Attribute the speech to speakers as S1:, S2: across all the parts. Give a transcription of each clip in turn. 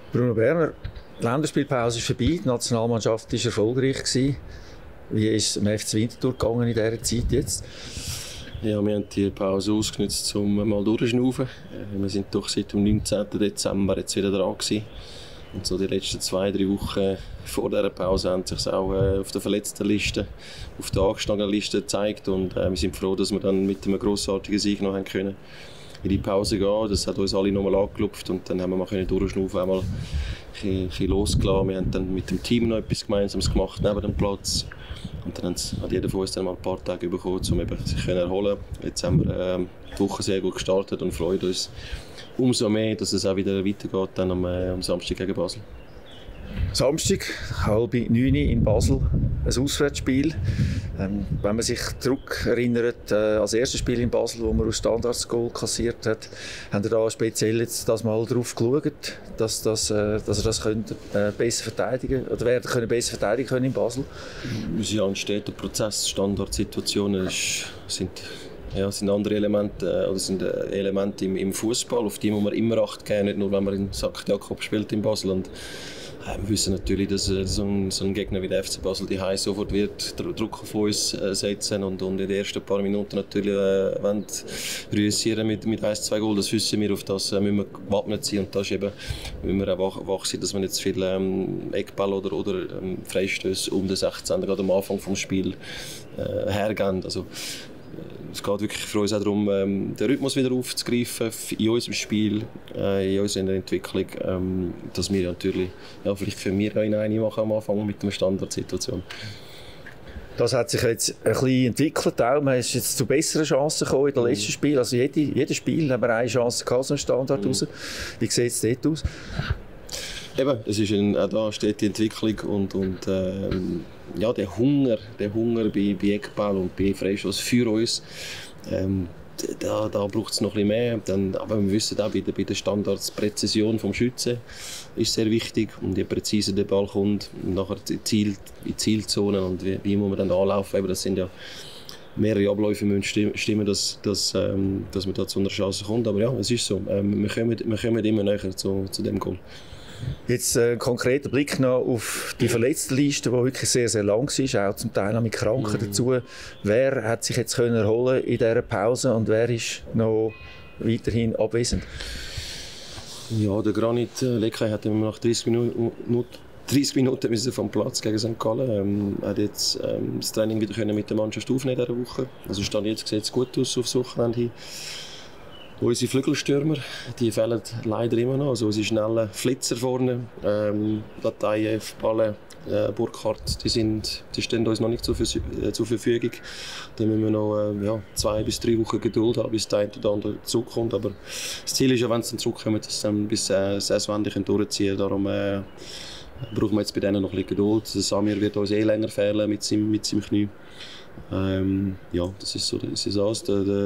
S1: Bruno Berner, die Länderspielpause ist vorbei, die Nationalmannschaft war erfolgreich. Wie ist es dem FC Winterthur gegangen in dieser Zeit jetzt?
S2: Ja, wir haben die Pause ausgenutzt, um mal durchzuschnaufen. Wir sind doch seit dem 19. Dezember jetzt wieder dran gewesen. Und so die letzten 2-3 Wochen vor dieser Pause haben sich auch auf der Verletztenliste, auf der Angeschlagenen-Liste gezeigt. Und wir sind froh, dass wir dann mit einem grossartigen Sieg noch können in die Pause gehen. Das hat uns alle nochmal angelupft und dann haben wir mal durchschnaufen, einmal ein bisschen losgelassen. Wir haben dann mit dem Team noch etwas Gemeinsames gemacht neben dem Platz. Und dann hat jeder von uns dann mal ein paar Tage bekommen, um sich zu erholen. Jetzt haben wir die Woche sehr gut gestartet und freuen uns umso mehr, dass es auch wieder weitergeht dann am Samstag gegen Basel.
S1: Samstag, 8:30 in Basel, ein Auswärtsspiel. Wenn man sich zurückerinnert an das erste Spiel in Basel, wo man aus Standards Goal kassiert hat, haben wir da speziell jetzt das mal darauf geschaut, dass er das besser verteidigen oder werden können besser verteidigen können in Basel?
S2: Unser ansteter Prozess, Standardsituationen sind andere Elemente, oder sind Elemente im Fußball, auf die muss man immer Acht geben, nicht nur wenn man in St. Jakob spielt in Basel. Und wir wissen natürlich, dass so ein Gegner wie der FC Basel die High sofort wird Druck auf uns setzen und in den ersten paar Minuten natürlich reüssieren mit 1-2 Goal. Das wissen wir, auf das müssen wir gewappnet sein und da ist eben, müssen wir auch wach sein, dass wir nicht zu viele Eckball oder Freistöße um den 16. gerade am Anfang des Spiels hergeben. Also, es geht wirklich für uns auch darum, den Rhythmus wieder aufzugreifen in unserem Spiel, in unserer Entwicklung, dass wir natürlich, vielleicht für mich eine machen am Anfang mit einer Standardsituation.
S1: Das hat sich jetzt ein bisschen entwickelt auch. Man ist jetzt zu besseren Chancen gekommen in den letzten Spielen. Also jedes Spiel haben wir eine Chance gehabt, so einen Standard raus. Wie sieht es dort aus?
S2: Eben, auch da steht die Entwicklung und der Hunger bei Eckball und bei Freistoß für uns, da braucht es noch ein bisschen mehr. Aber wir wissen auch, bei der Standards Präzision des Schützen ist sehr wichtig und je präziser der Ball kommt, nachher in Zielzonen und wie muss man dann anlaufen. Eben, das sind ja mehrere Abläufe müssen stimmen, dass man da zu einer Chance kommt. Aber ja, es ist so. Wir kommen immer näher zu dem Goal.
S1: Jetzt ein konkreter Blick noch auf die Verletztenliste, die wirklich sehr, sehr lang war, auch zum Teil noch mit Kranken dazu. Wer hat sich jetzt erholen in dieser Pause und wer ist noch weiterhin abwesend?
S2: Ja, der Granit Lekaj hat nach 30 Minuten vom Platz gegen St. Gallen. Hat jetzt das Training wieder mit der Mannschaft aufnehmen in dieser Woche. Also Stand jetzt sieht es gut aus aufs Wochenende hin. Unsere Flügelstürmer, die fehlen leider immer noch. Also unsere schnellen Flitzer vorne, Latayev, Balle, Burkhardt, die stehen uns noch nicht zur Verfügung. Da müssen wir noch 2 bis 3 Wochen Geduld haben, bis der eine oder andere zurückkommt. Aber das Ziel ist ja, wenn sie dann zurückkommen, dass sie dann bis Saisonende durchziehen können. Darum brauchen wir jetzt bei denen noch ein bisschen Geduld. Der Samir wird uns länger fehlen mit seinem Knie. Das ist so. Das ist alles.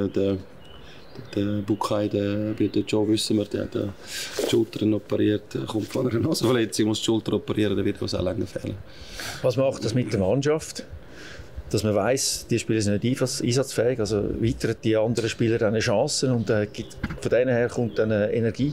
S2: Der Bukai, der Joe wissen wir, der hat die Schultern operiert, kommt von einer Nasenverletzung, muss die Schulter operieren, der wird uns auch länger fehlen.
S1: Was macht das mit der Mannschaft? Dass man weiss, die Spieler sind nicht einsatzfähig, also weitern die anderen Spieler dann Chancen und von denen her kommt dann Energie?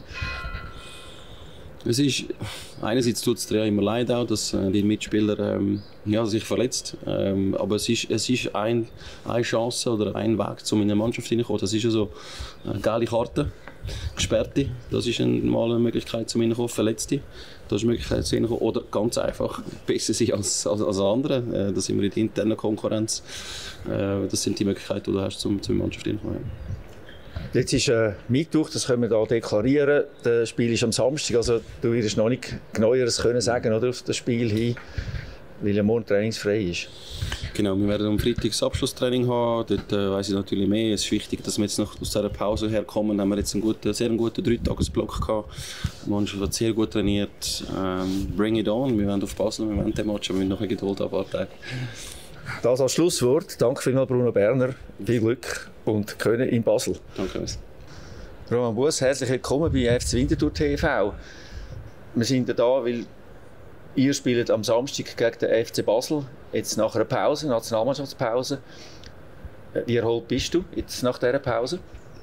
S2: Es ist, einerseits tut es dir ja immer leid, auch, dass die Mitspieler sich verletzt. Aber es ist eine Chance oder ein Weg, um in eine Mannschaft hineinzukommen. Das ist ja so eine geile Karte, gesperrte. Das ist mal eine Möglichkeit, zum hineinzukommen. Verletzte, das ist eine Möglichkeit, zum hineinzukommen. Oder ganz einfach besser sein als andere. Das sind wir in der internen Konkurrenz. Das sind die Möglichkeiten, die du hast, zum Mannschaft hineinzukommen.
S1: Jetzt ist Mittwoch, das können wir hier deklarieren. Das Spiel ist am Samstag, also du wirst noch nicht genaueres können sagen oder, auf das Spiel hin, weil ja morgen trainingsfrei ist.
S2: Genau, wir werden am Freitag das Abschlusstraining haben. Dort weiss ich natürlich mehr. Es ist wichtig, dass wir jetzt noch aus dieser Pause herkommen. Haben wir jetzt einen sehr guten 3-Tages-Block gehabt. Die Mannschaft hat sehr gut trainiert. Bring it on. Wir wollen auf Basel, wir wollen den Match, aber wir haben noch eine Geduld ein paar Tage.
S1: Das als Schlusswort. Danke vielmals, Bruno Berner. Viel Glück und Können in Basel.
S2: Danke.
S1: Roman Buess, herzlich willkommen bei FC Winterthur TV. Wir sind da, weil ihr spielt am Samstag gegen den FC Basel. Jetzt nach einer Pause, Nationalmannschaftspause. Wie erholt bist du jetzt nach dieser Pause?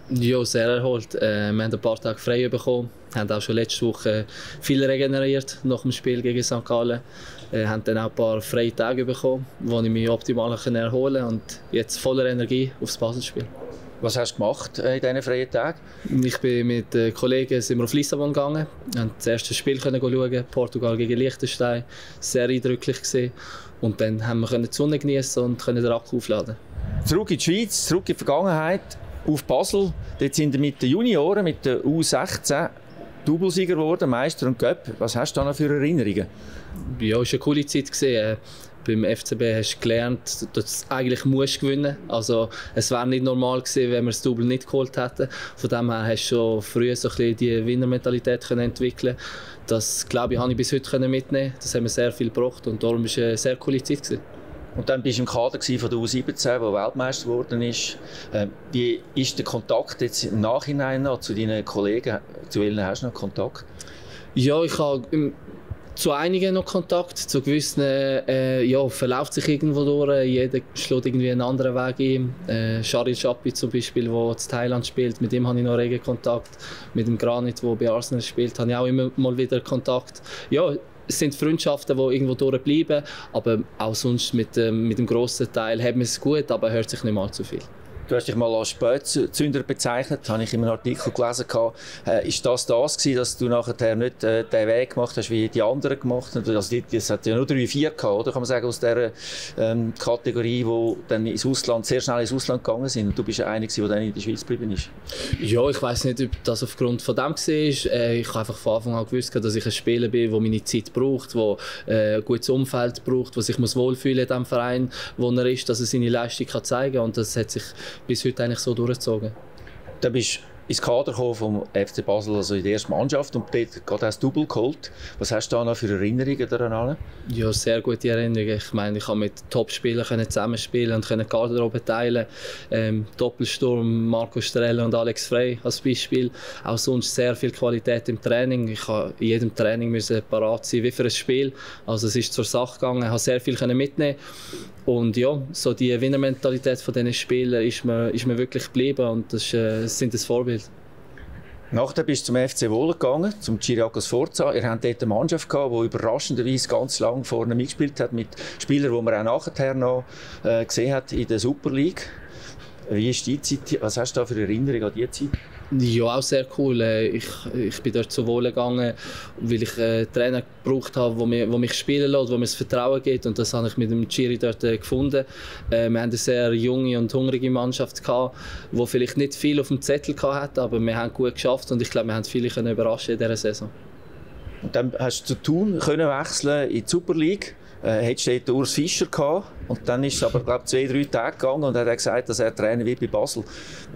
S3: Ja, sehr erholt. Wir haben ein paar Tage frei bekommen, haben auch schon letzte Woche viel regeneriert nach dem Spiel gegen St. Gallen. Haben dann auch ein paar freie Tage bekommen, wo ich mich optimal erholen konnte und jetzt voller Energie aufs Basel-Spiel.
S1: Was hast du gemacht in diesen freien Tagen?
S3: Ich bin mit Kollegen sind wir auf Lissabon gegangen, haben das erste Spiel schauen, Portugal gegen Liechtenstein, sehr eindrücklich gewesen. Und dann haben wir die Sonne genießen und den Akku aufladen.
S1: Zurück in die Schweiz, zurück in die Vergangenheit, auf Basel. Dort sind wir mit den Junioren, mit der U16 Doublesieger geworden, Meister und Cup. Was hast du da noch für Erinnerungen?
S3: Ja, es war eine coole Zeit gewesen. Beim FCB hast du gelernt, dass du eigentlich musst gewinnen musst. Also, es wäre nicht normal gewesen, wenn wir das Double nicht geholt hätten. Von dem her hast du schon früh so ein bisschen die Winnermentalität entwickeln. Das, glaube ich, habe ich bis heute mitnehmen. Das hat mir sehr viel gebracht und darum war es eine sehr coole Zeit gewesen.
S1: Und dann bist du im Kader von der U17, der Weltmeister geworden ist. Wie ist der Kontakt jetzt im Nachhinein noch zu deinen Kollegen? Zu welchen hast du noch Kontakt?
S3: Ja, ich habe zu einigen noch Kontakt, zu gewissen verläuft sich irgendwo durch, jeder schlägt irgendwie einen anderen Weg ein. Sharil Chapi zum Beispiel, der in Thailand spielt, mit ihm habe ich noch regen Kontakt. Mit dem Granit, der bei Arsenal spielt, habe ich auch immer mal wieder Kontakt. Ja, es sind Freundschaften, die irgendwo durchbleiben, aber auch sonst mit dem grossen Teil hat man es gut, aber hört sich nicht mal zu viel.
S1: Du hast dich mal als Spätzünder bezeichnet, das habe ich in einem Artikel gelesen. Ist das gewesen, dass du nachher nicht den Weg gemacht hast, wie die anderen gemacht haben? Also es hat ja nur 3-4 gehabt, oder? Kann man sagen, aus dieser Kategorie, die dann sehr schnell ins Ausland gegangen sind. Und du bist einer, der dann in der Schweiz geblieben ist. Ja,
S3: ich weiss nicht, ob das aufgrund von dem war. Ich habe einfach von Anfang an gewusst, dass ich ein Spieler bin, der meine Zeit braucht, der ein gutes Umfeld braucht, der sich wohlfühlen in dem Verein, wo er ist, dass er seine Leistung zeigen kann. Und das hat sich bis heute eigentlich so durchgezogen.
S1: Dann bist du ins Kader vom FC Basel, also in der ersten Mannschaft, und dort gerade das Double geholt. Was hast du da noch für Erinnerungen daran?
S3: Ja, sehr gute Erinnerungen. Ich meine, ich konnte mit Top-Spielern zusammenspielen und die Garderobe teilen. Doppelsturm, Marco Strella und Alex Frey als Beispiel. Auch sonst sehr viel Qualität im Training. Ich musste in jedem Training parat sein, wie für ein Spiel. Also es ist zur Sache gegangen, ich konnte sehr viel mitnehmen. Und ja, so die Winnermentalität von diesen Spielern ist mir wirklich geblieben und das sind das Vorbild.
S1: Nachher bist du zum FC Wohlen gegangen, zum Chiriakos Forza. Ihr hattet dort eine Mannschaft gehabt, die überraschenderweise ganz lange vorne mitgespielt hat, mit Spielern, die man auch nachher noch gesehen hat in der Super League. Wie ist die Zeit? Was hast du da für Erinnerungen an diese Zeit?
S3: Ja, auch sehr cool. Ich bin dort zu Wohlen gegangen, weil ich einen Trainer gebraucht habe, der mich spielen lässt, der mir das Vertrauen gibt. Und das habe ich mit dem Chiri dort gefunden. Wir haben eine sehr junge und hungrige Mannschaft gehabt, die vielleicht nicht viel auf dem Zettel hatte, aber wir haben gut geschafft und ich glaube, wir haben viele überraschen in dieser Saison.
S1: Und dann hast du zu Thun wechseln in die Super League. Hättest du dort Urs Fischer gehabt. Und dann ist es aber, glaube ich, 2-3 Tage gegangen und er hat gesagt, dass er Trainer wird bei Basel.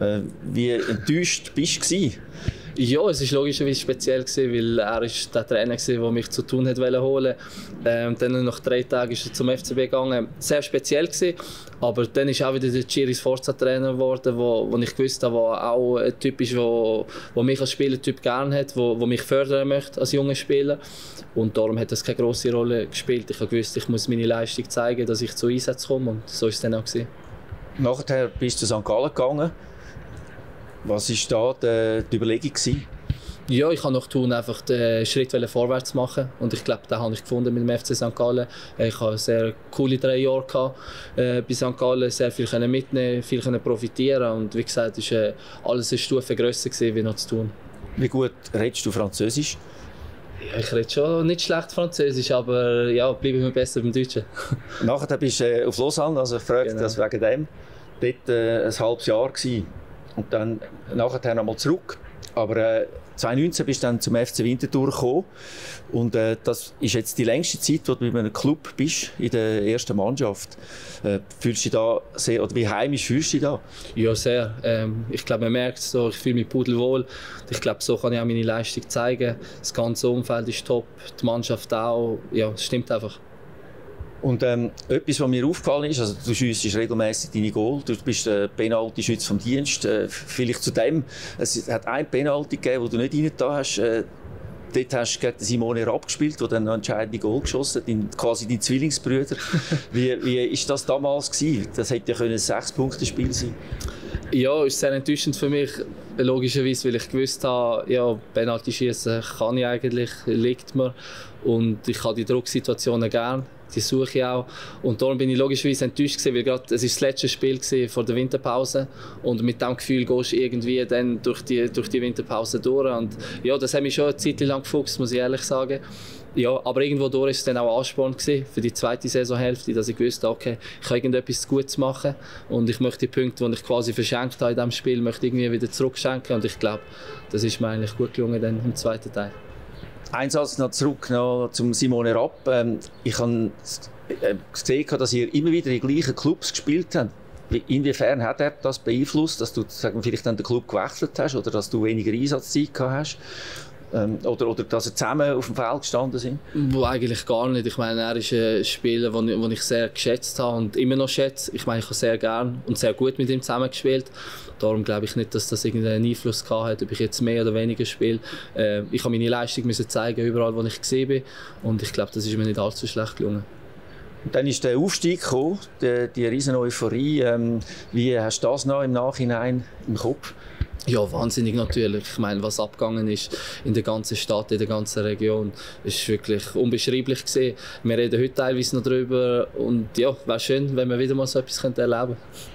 S1: Wie enttäuscht bist du?
S3: Ja, es war logischerweise speziell, weil er der Trainer war, der mich zu Thun holen wollte. Dann nach 3 Tagen ist er zum FCB gegangen. Sehr speziell gewesen. Aber dann ist auch wieder der Chiris Forza Trainer geworden, wo ich gewusst habe, der auch ein Typ ist, der mich als Spielertyp gerne hat, der mich fördern möchte als junger Spieler. Und darum hat das keine grosse Rolle gespielt. Ich habe gewusst, ich muss meine Leistung zeigen, dass ich zu Einsätzen komme. Und so war es dann auch gewesen.
S1: Nachher bist du zu St. Gallen gegangen. Was war da die Überlegung gewesen?
S3: Ja, ich wollte nach Thun einfach den Schritt vorwärts machen und ich glaube, den habe ich gefunden mit dem FC St. Gallen. Ich hatte sehr coole 3 Jahre bei St. Gallen, sehr viel mitnehmen, viel profitieren und wie gesagt, ist alles eine Stufe grösser gewesen, wie noch zu Thun.
S1: Wie gut redest du Französisch?
S3: Ja, ich rede schon nicht schlecht Französisch, aber ja, bleiben wir besser beim Deutschen.
S1: Nachher bist du auf Lausanne, also ich frage das wegen dem. Dort ein halbes Jahr gewesen. Und dann nachher nochmal zurück. Aber 2019 bist du dann zum FC Winterthur gekommen. Und das ist jetzt die längste Zeit, wo du bei einem Club bist, in der ersten Mannschaft. Fühlst du dich da sehr, oder wie heimisch fühlst du dich da?
S3: Ja, sehr. Ich glaube, man merkt es so, ich fühle mich pudelwohl. Ich glaube, so kann ich auch meine Leistung zeigen. Das ganze Umfeld ist top, die Mannschaft auch. Ja, es stimmt einfach.
S1: Und etwas, was mir aufgefallen ist, also du schiessest regelmäßig deine Goal, du bist Penalty-Schütze vom Dienst. Vielleicht zu dem, es hat ein Penalty gegeben, wo du nicht reingetan hast. Dort hast du gegen Simone Rapp gespielt, der dann noch entscheidende Goal geschossen hat, quasi dein Zwillingsbrüder. Wie war das damals gewesen? Das hätte ja ein 6-Punkte-Spiel sein.
S3: Ja, ist sehr enttäuschend für mich, logischerweise, weil ich gewusst habe, ja, Penalty schießen kann ich eigentlich, liegt mir und ich habe die Drucksituationen gern, die suche ich auch und darum bin ich logischerweise enttäuscht gewesen, weil gerade es ist das letzte Spiel vor der Winterpause und mit diesem Gefühl gehst du irgendwie dann durch die Winterpause durch und ja, das hat mich schon eine Zeit lang gefuchst, muss ich ehrlich sagen. Ja, aber irgendwo durch war es dann auch Ansporn gewesen für die zweite Saisonhälfte, dass ich wusste, okay, ich kann irgendetwas Gutes machen und ich möchte die Punkte, die ich quasi verschenkt habe in diesem Spiel, möchte irgendwie wieder zurückschenken und ich glaube, das ist mir eigentlich gut gelungen dann im zweiten Teil.
S1: Ein Satz noch zurück zum Simone Rapp. Ich habe gesehen, dass ihr immer wieder in gleichen Clubs gespielt habt. Inwiefern hat er das beeinflusst, dass du vielleicht dann den Club gewechselt hast oder dass du weniger Einsatzzeit gehabt hast? Oder dass sie zusammen auf dem Feld gestanden sind?
S3: Eigentlich gar nicht. Ich meine, er ist ein Spieler, den ich sehr geschätzt habe und immer noch schätze. Ich meine, ich habe sehr gern und sehr gut mit ihm zusammengespielt. Darum glaube ich nicht, dass das irgendeinen Einfluss gehabt hat, ob ich jetzt mehr oder weniger spiele. Ich habe meine Leistung müssen zeigen, überall wo ich gesehen bin. Und ich glaube, das ist mir nicht allzu schlecht gelungen.
S1: Und dann ist der Aufstieg gekommen, die riesen Euphorie. Wie hast du das noch im Nachhinein im Kopf?
S3: Ja, wahnsinnig natürlich. Ich meine, was abgegangen ist in der ganzen Stadt, in der ganzen Region, ist wirklich unbeschreiblich gewesen. Wir reden heute teilweise noch darüber und ja, wäre schön, wenn wir wieder mal so etwas erleben könnten.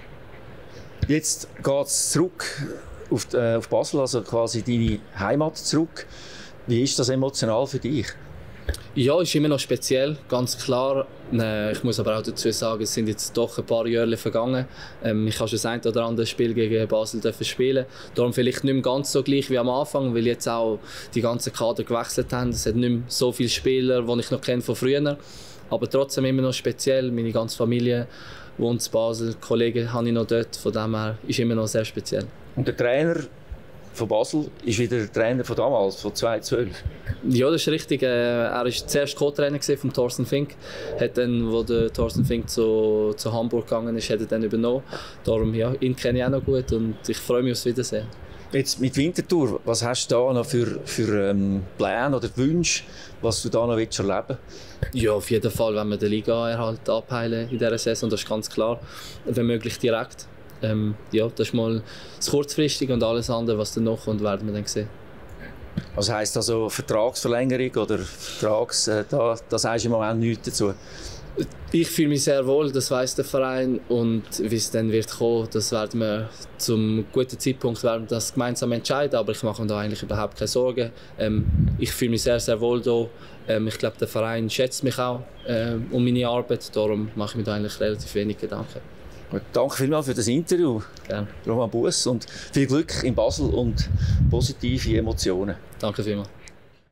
S1: Jetzt geht es zurück auf Basel, also quasi deine Heimat zurück. Wie ist das emotional für dich?
S3: Ja, ist immer noch speziell, ganz klar. Ich muss aber auch dazu sagen, es sind jetzt doch ein paar Jahre vergangen. Ich habe schon das ein oder andere Spiel gegen Basel spielen. Darum vielleicht nicht mehr ganz so gleich wie am Anfang, weil jetzt auch die ganzen Kader gewechselt haben. Es hat nicht mehr so viele Spieler, die ich noch kenne von früher. Aber trotzdem immer noch speziell. Meine ganze Familie wohnt in Basel, Kollegen habe ich noch dort. Von dem her ist immer noch sehr speziell.
S1: Und der Trainer von Basel ist wieder der Trainer von damals, von 2012.
S3: Ja, das ist richtig. Er war zuerst Co-Trainer von Thorsten Fink. Hat dann, als der Thorsten Fink zu Hamburg gegangen ist, hat er dann übernommen. Darum, ja, ihn kenne ich auch noch gut und ich freue mich aufs Wiedersehen.
S1: Jetzt mit Winterthur, was hast du da noch für Pläne oder Wünsche, was du da noch erleben willst?
S3: Ja, auf jeden Fall, wenn wir den Liga-Erhalt abheilen in dieser Saison, das ist ganz klar, wenn möglich direkt. Ja, das ist mal das Kurzfristige und alles andere, was dann noch kommt, werden wir dann sehen.
S1: Was heisst also Vertragsverlängerung oder da sagst du im Moment nichts dazu?
S3: Ich fühle mich sehr wohl, das weiss der Verein und wie es dann wird kommen, das werden wir zum guten Zeitpunkt das gemeinsam entscheiden, aber ich mache mir da eigentlich überhaupt keine Sorgen. Ich fühle mich sehr, sehr wohl hier. Ich glaube, der Verein schätzt mich auch um meine Arbeit, darum mache ich mir da eigentlich relativ wenig Gedanken.
S1: Danke vielmals für das Interview,
S3: Gerne.
S1: Roman Buess, und viel Glück in Basel und positive Emotionen.
S3: Danke vielmals.